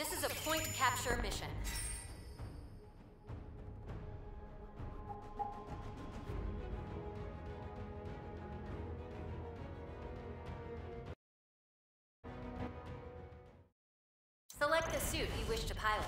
This is a point capture mission. Select the suit you wish to pilot.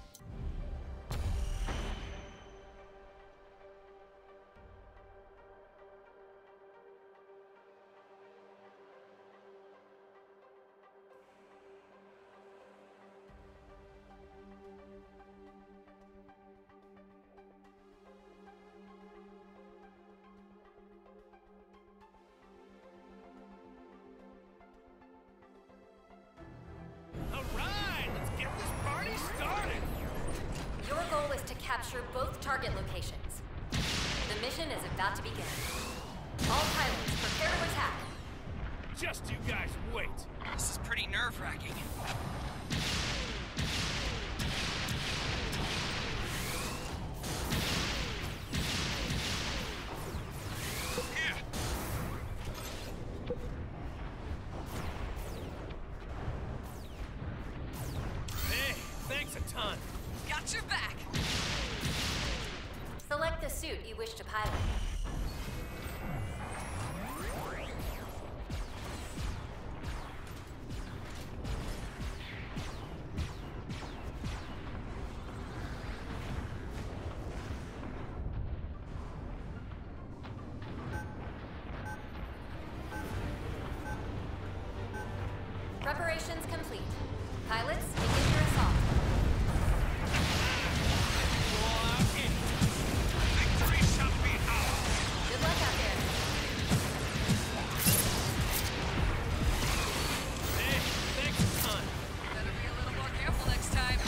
Capture both target locations. The mission is about to begin. All pilots, prepare to attack. Just you guys wait. This is pretty nerve-wracking. Hey, thanks a ton. Got your back. Select the suit you wish to pilot. Preparations complete. Pilots, begin your assault. Good luck out there. Hey, thanks a ton. Better be a little more careful next time.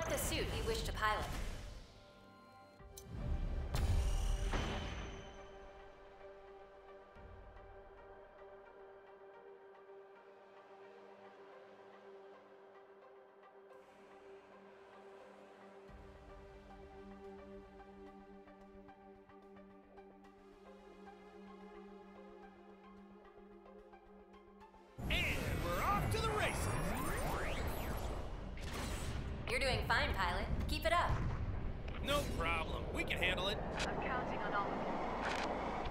Select the suit you wish to pilot. And we're off to the races. You're doing fine, pilot. Keep it up. No problem. We can handle it. I'm counting on all of you.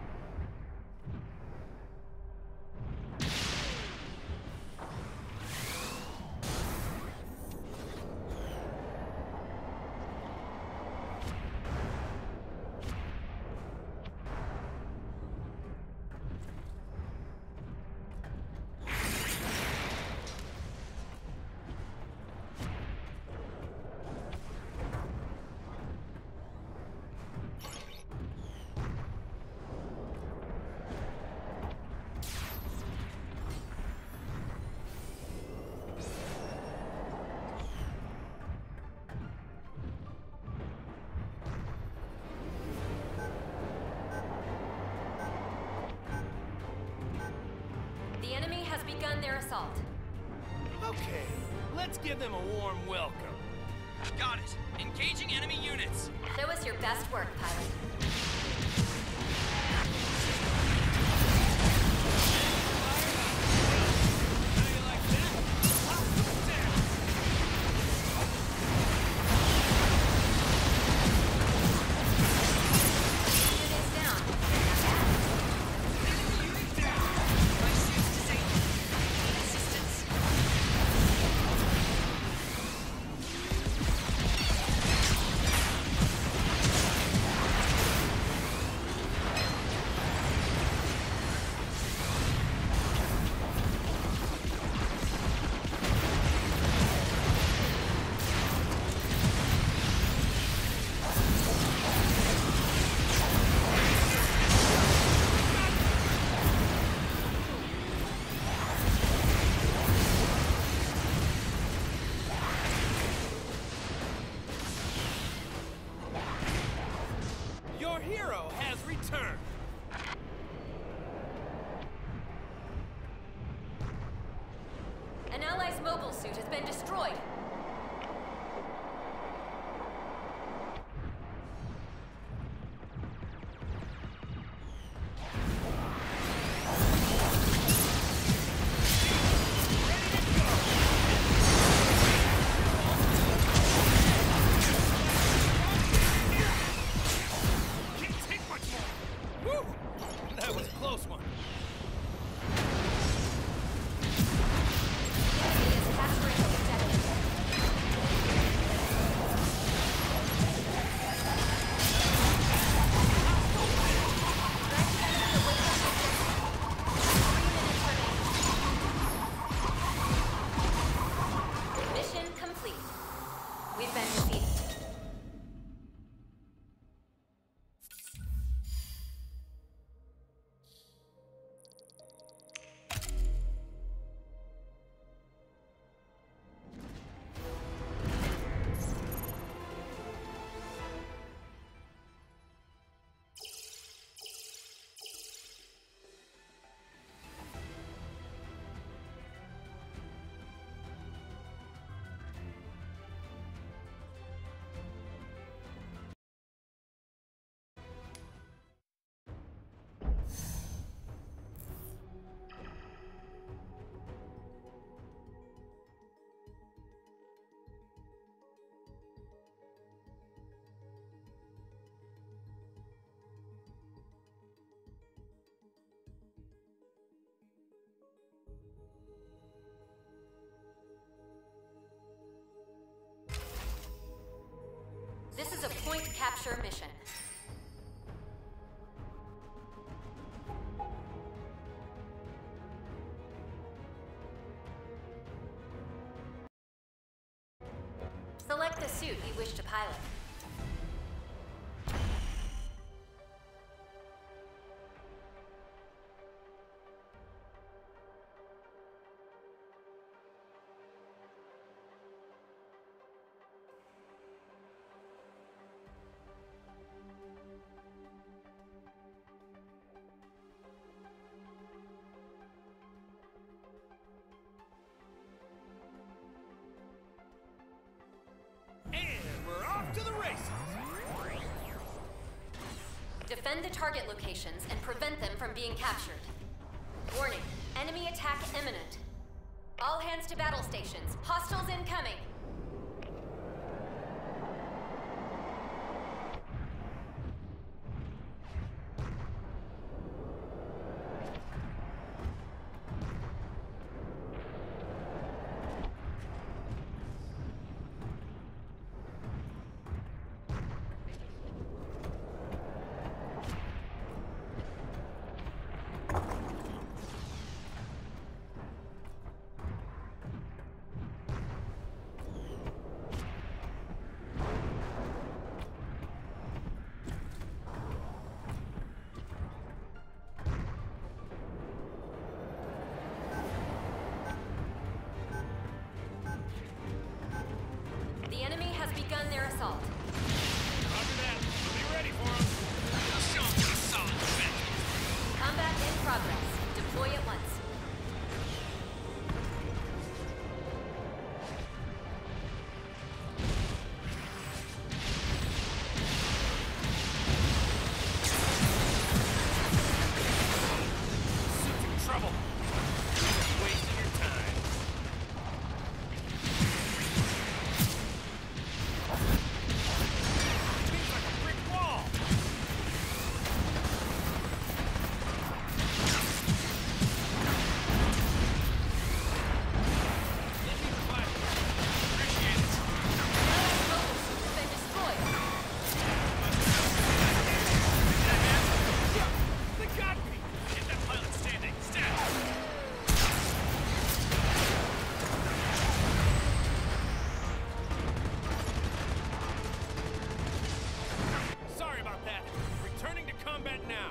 The enemy has begun their assault. Okay, let's give them a warm welcome. Got it. Engaging enemy units. Show us your best work, pilot. How you like that? I'll put it down. Units down. My suit's disabled. Need assistance. Your hero has returned. An ally's mobile suit has been destroyed. Can't take much more. Woo! That was a close one. Enemy is capturing objective. Mission complete. We've been defeated. This is a point capture mission. Select the suit you wish to pilot. Defend the target locations and prevent them from being captured. Warning, enemy attack imminent. All hands to battle stations. Hostiles incoming. The enemy has begun their assault. Roger that. We'll be ready for them. Show 'em what a solid defense. Combat in progress. Deploy at once. Suit's in trouble. You're wasting your time. Seems like a brick wall. Let me revive you. Appreciate it. Mobile suit has been destroyed. They got me. Get that pilot standing. Stab. Sorry about that. Returning to combat now.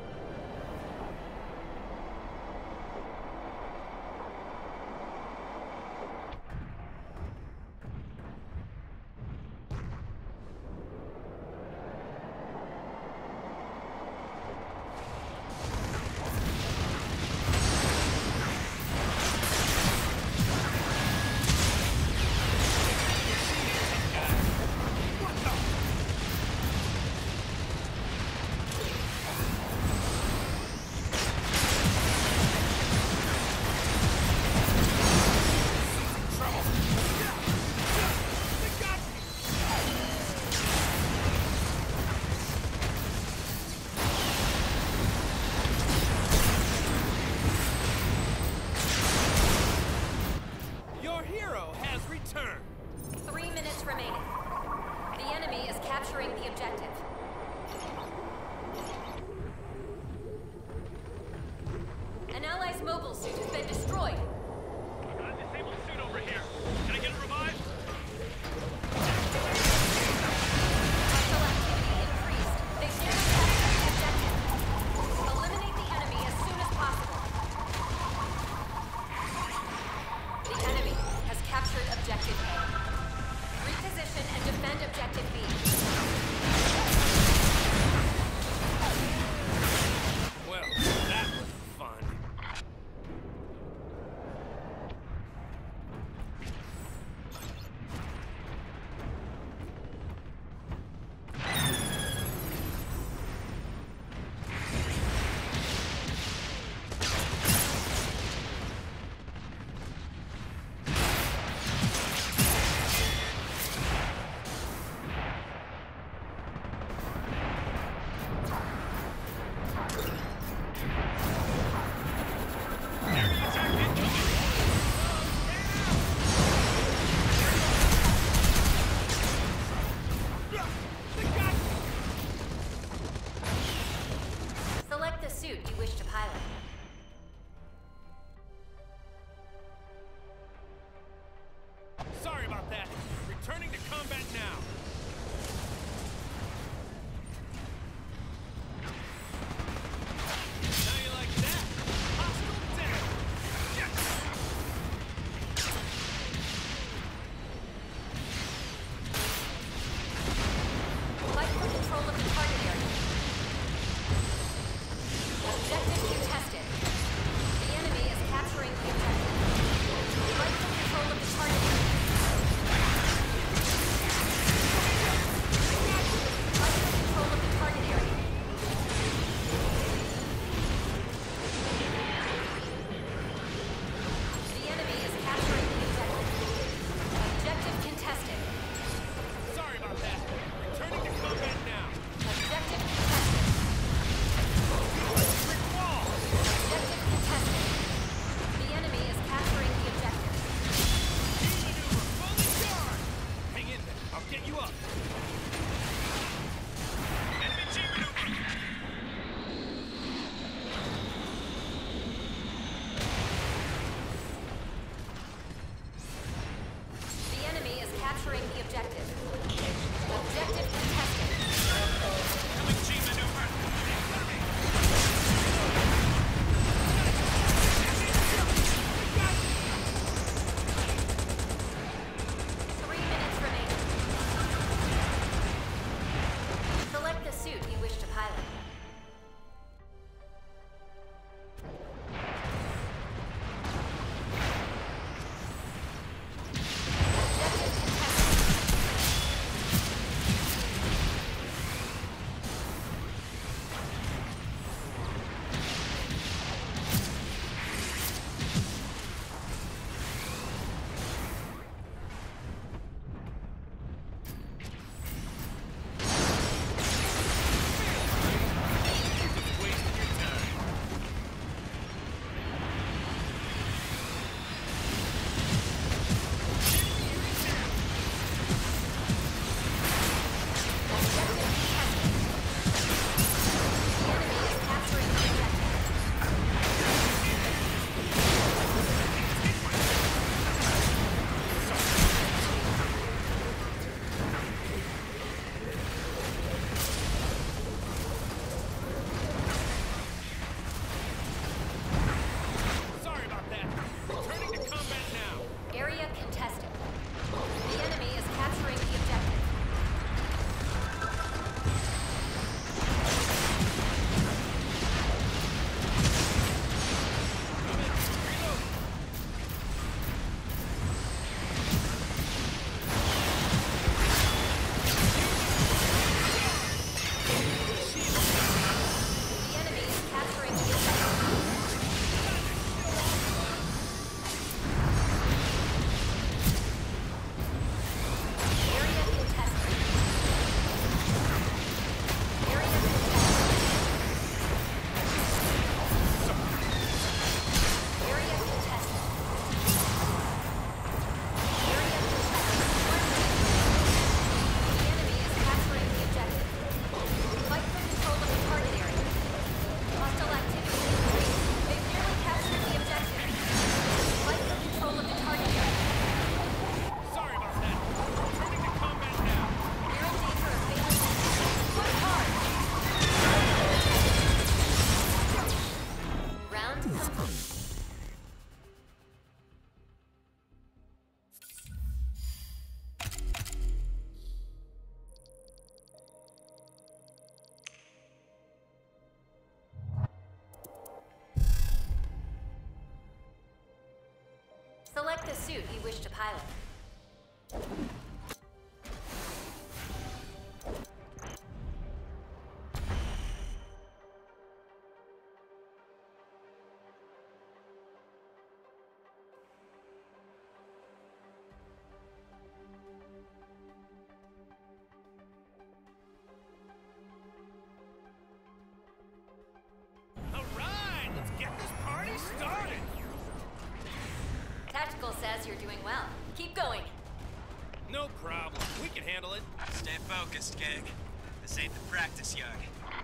What the? Trouble. They got me. Your hero has returned. 3 minutes remaining. The enemy is capturing the objective. An ally's mobile suit has been destroyed. Got a disabled suit over here. Can I get it revived? Hostile activity increased. They've nearly captured the objective. Eliminate the enemy as soon as possible. The enemy has captured objective A. Reposition and defend objective B. Well, that was fun. They got me. Select the suit you wish to pilot. Sorry about that. Returning to combat now. Now you like that? Hostile down. Yes. Fight for control of the target area. Objective contested. The enemy is capturing the objective. Fight for control of the target area. Fight for control of the target area. wish to pilot. Alright, let's get this party started! Tactical says you're doing well. Keep going. No problem. We can handle it. Stay focused, gang. This ain't the practice yard.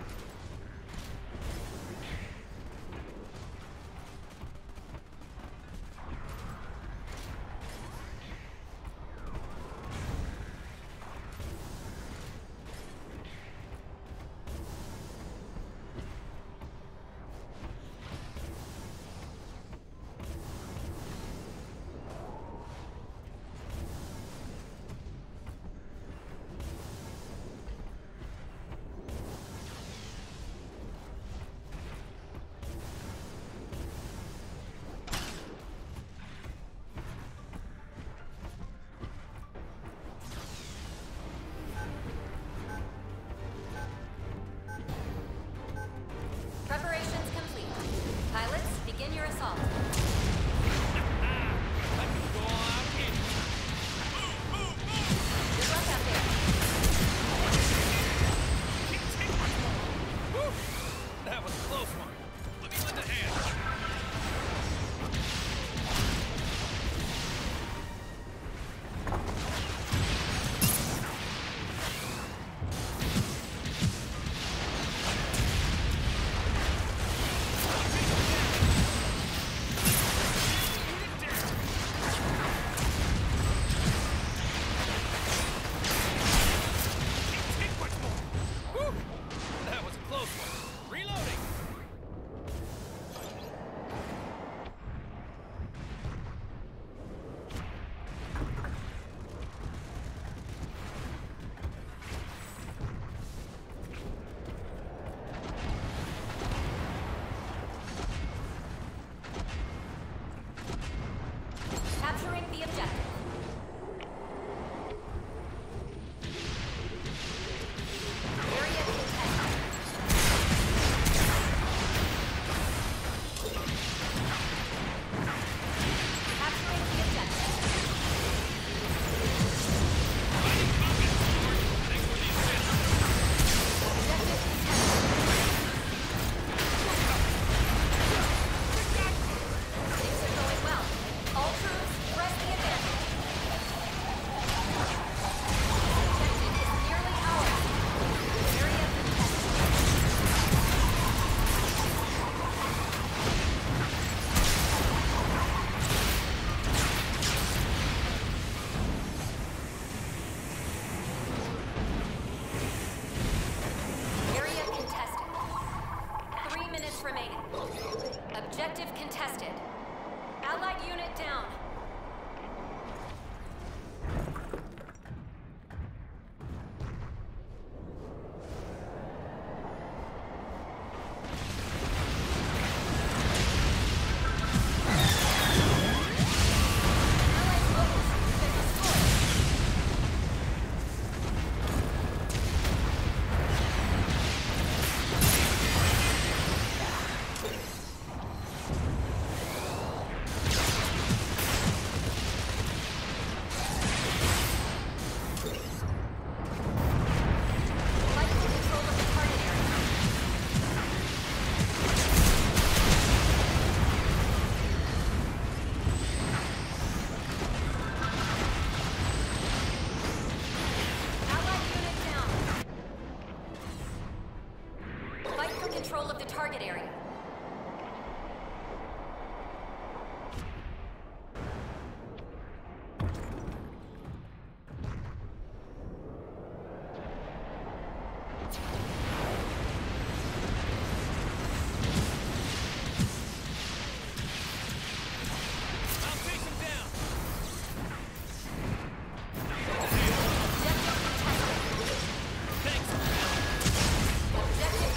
Preparations complete. Pilots, begin your assault. I can go all out in. Good luck out there. Take one more. Woo! That was a close one. Let me lend a hand. Take one more. Woo! That was a close one. Reloading. Capturing the objective. Area contested. Capturing the objective. Objective contested. Things are going well. All troops, press the advantage. Objective is nearly ours. Area contested. Area contested. 3 minutes remaining. Objective contested. Allied unit down. Allied focus has been destroyed. Fight for control of the target area. Allied unit down. Fight for control of the target area. I'll take him down. Objective contested. Thanks. Objective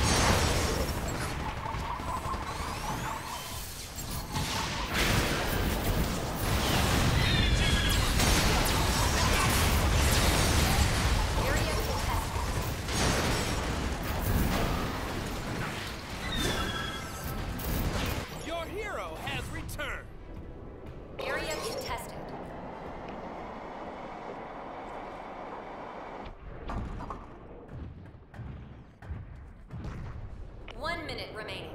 contested. minute remaining.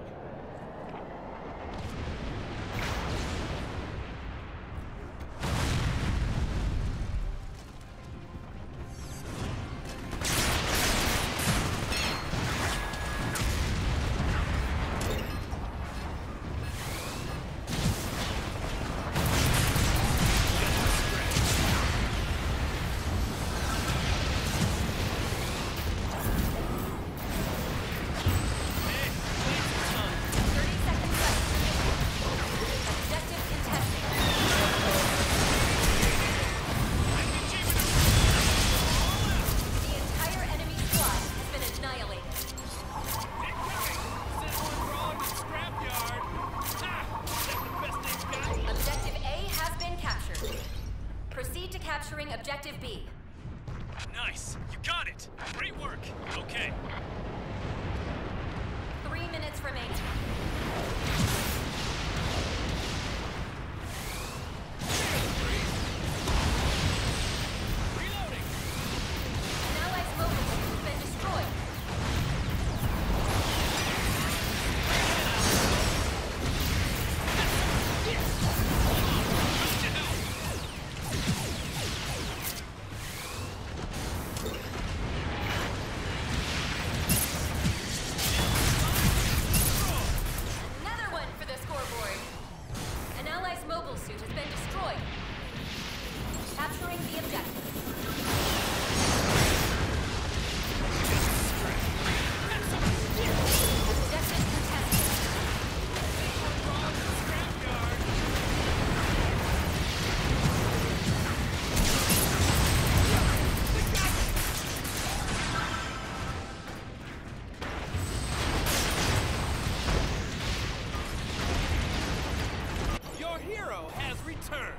Capturing Objective B. Nice. You got it. Great work. Okay. 3 minutes remaining. Reloading. An allied's mobile suit has been destroyed. Capturing the objective. Objective contested. Your hero has returned.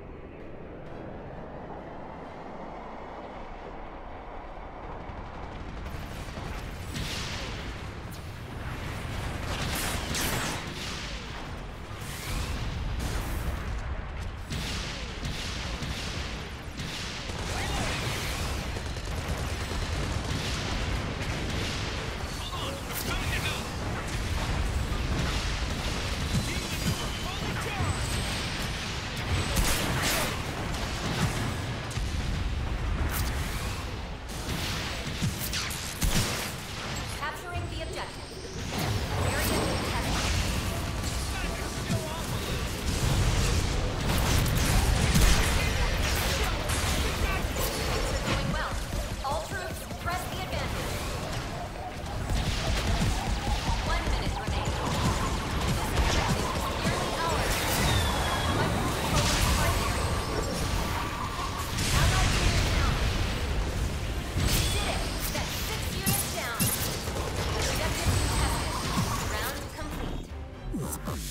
Capturing the objective. Area contested. Things are going well. All troops, press the advantage. 1 minute remaining. This objective is nearly ours. Weapons control the target area. Allied unit down. We did it! That's 6 units down. Objective contested. Round complete.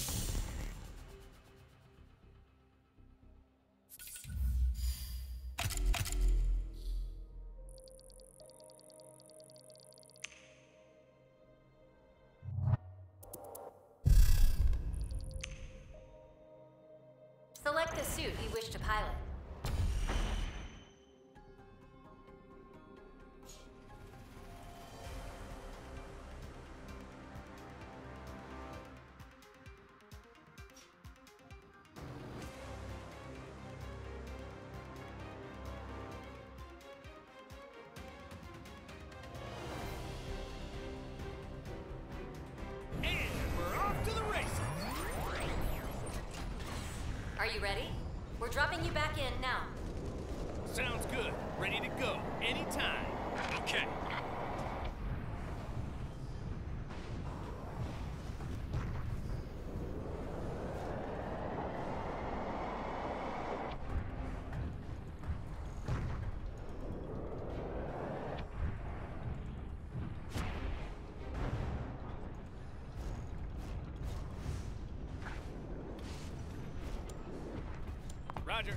Select the suit you wish to pilot. And we're off to the races. Are you ready? We're dropping you back in now. Sounds good. Ready to go. Anytime. Okay. Roger.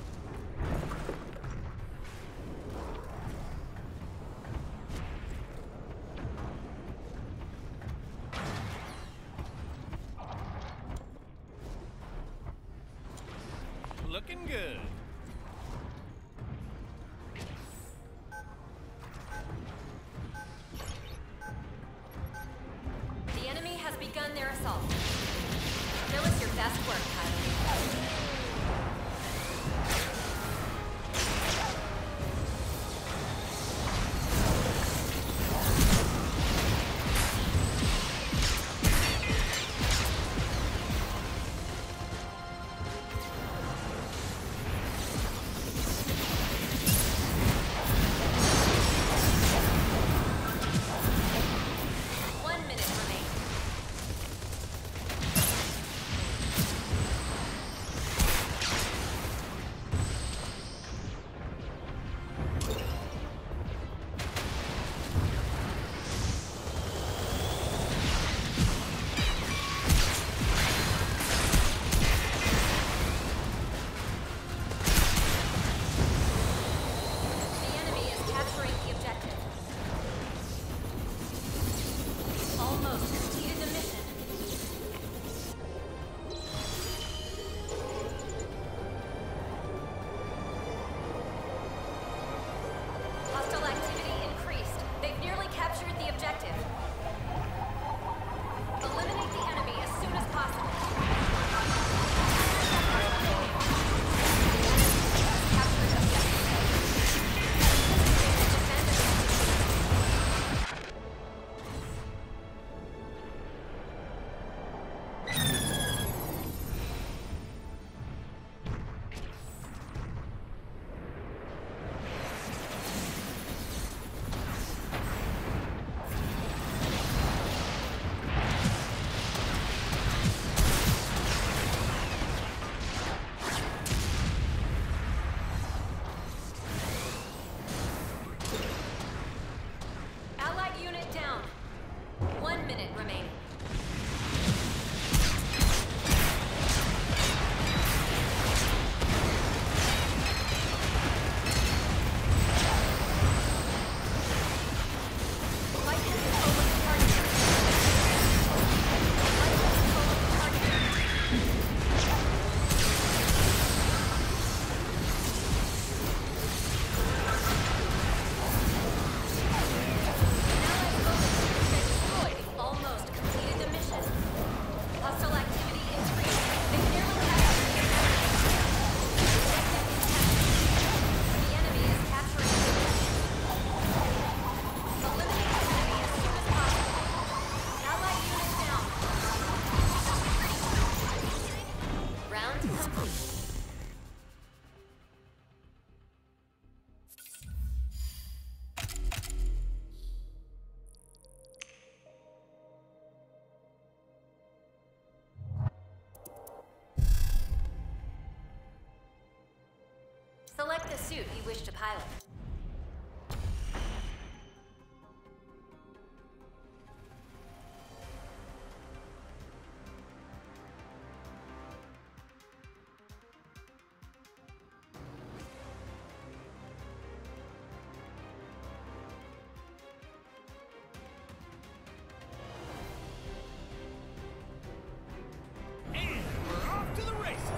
Looking good. The enemy almost completed the mission. Hostile activity increased. They've nearly captured the objective. Eliminate the enemy as soon as possible. Captured objective. Defend Allied unit down. 1 minute remaining. Light control of the target. Light control of the target. Almost completed the mission. Hostile activity increased. They nearly captured the enemy is capturing the eliminate the enemy as soon as possible. Allied unit down. Round complete. Select the suit you wish to pilot. And we're off to the races.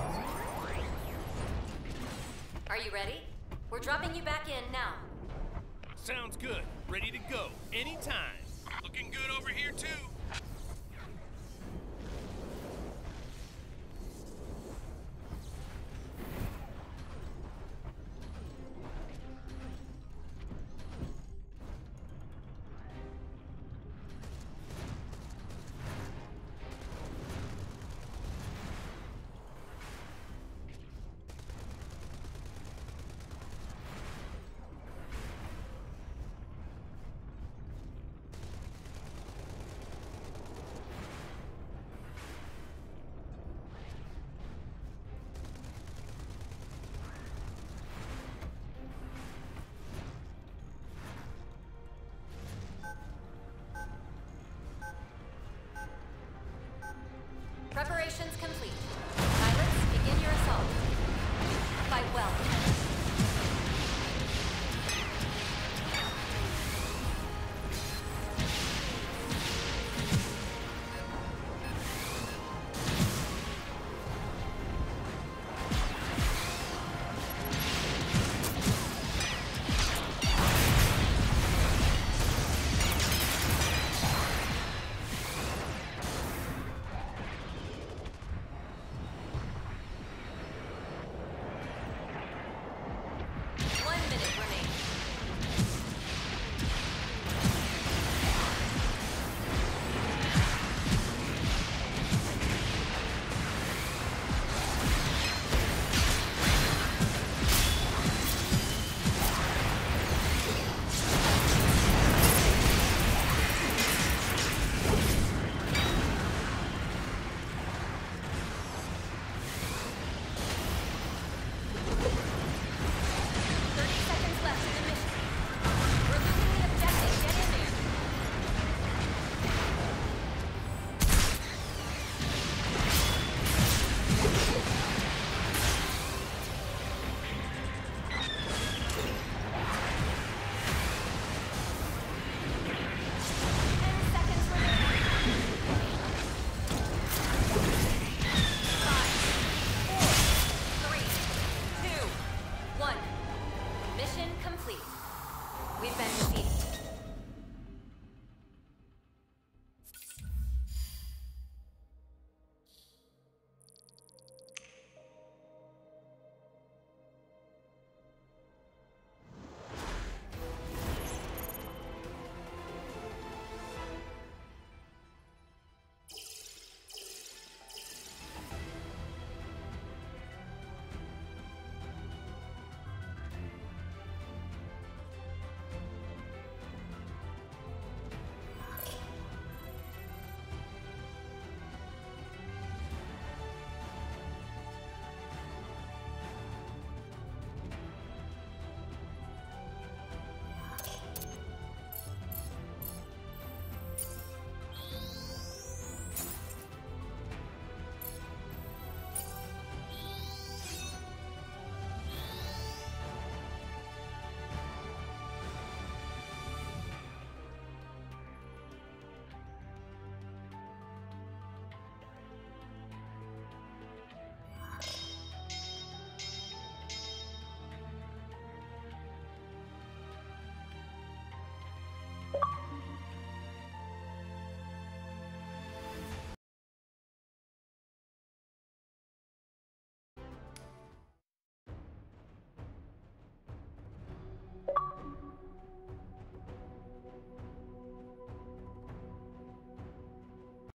Are you ready? We're dropping you back in now. Sounds good. Ready to go anytime.